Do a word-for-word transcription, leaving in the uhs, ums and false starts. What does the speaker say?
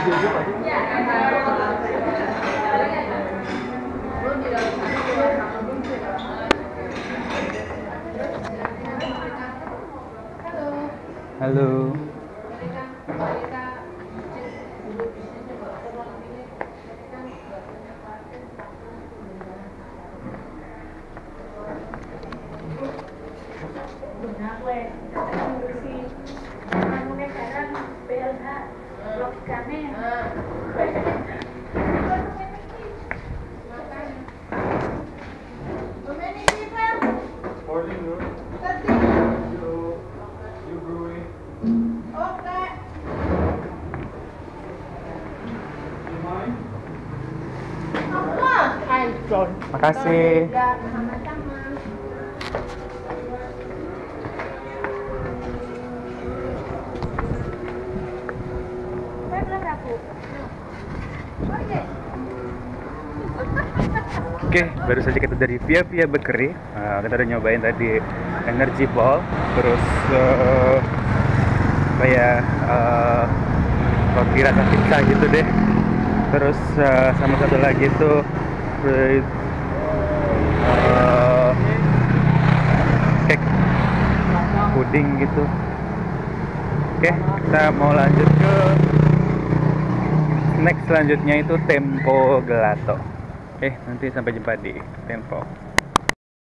Halo. Makasih. Oke, baru saja kita dari Via Via Bakery. Uh, kita udah nyobain tadi energy ball, terus uh, apa ya, uh, roti rasa pizza gitu deh. Terus uh, sama satu lagi tuh uh, cake puding gitu. Oke, kita mau lanjut ke snack selanjutnya itu tempo gelato. Oke, nanti sampai jumpa di Tempo.